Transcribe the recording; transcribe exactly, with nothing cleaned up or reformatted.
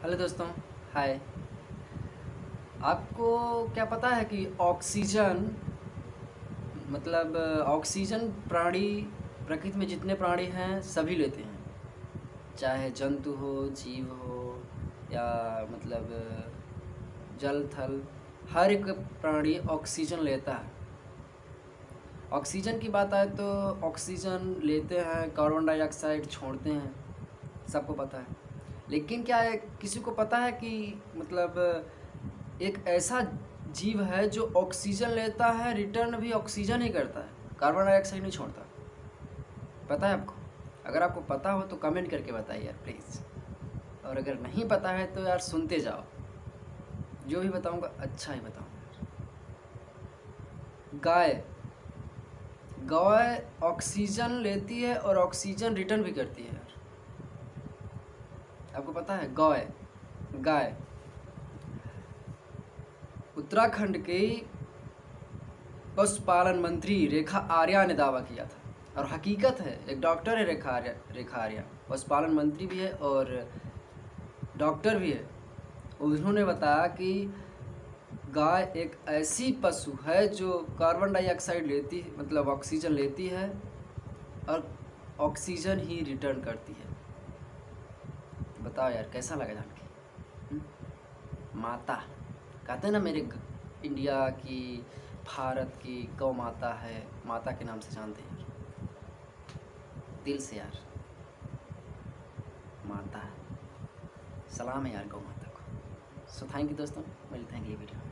Hello दोस्तों। हाय। आपको क्या पता है कि ऑक्सीजन मतलब ऑक्सीजन प्राणी प्रकृति में जितने प्राणी हैं सभी लेते हैं, चाहे जंतु हो, जीव हो या मतलब जल थल, हर एक प्राणी ऑक्सीजन लेता है। ऑक्सीजन की बात आए तो ऑक्सीजन लेते हैं, कार्बन डाइऑक्साइड छोड़ते हैं, सबको पता है। लेकिन क्या है, किसी को पता है कि मतलब एक ऐसा जीव है जो ऑक्सीजन लेता है, रिटर्न भी ऑक्सीजन ही करता है, कार्बन डाइऑक्साइड नहीं छोड़ता। पता है आपको? अगर आपको पता हो तो कमेंट करके बताइए यार प्लीज़। और अगर नहीं पता है तो यार सुनते जाओ, जो भी बताऊंगा अच्छा ही बताऊंगा। गाय गाय ऑक्सीजन लेती है और ऑक्सीजन रिटर्न भी करती है यार। आपको पता है? गाय गाय उत्तराखंड की पशुपालन मंत्री रेखा आर्या ने दावा किया था, और हकीकत है, एक डॉक्टर है रेखा आर्या। रेखा आर्या पशुपालन मंत्री भी है और डॉक्टर भी है। उन्होंने बताया कि गाय एक ऐसी पशु है जो कार्बन डाइऑक्साइड लेती है, मतलब ऑक्सीजन लेती है और ऑक्सीजन ही रिटर्न करती है। बताओ यार कैसा लगा जान के? हम्म? माता कहते हैं ना, मेरे ग- इंडिया की, भारत की गौ माता है, माता के नाम से जानते हैं यार, दिल से यार। माता, सलाम है यार गौ माता को। सो थैंक यू दोस्तों, मिलते हैं अगली वीडियो में।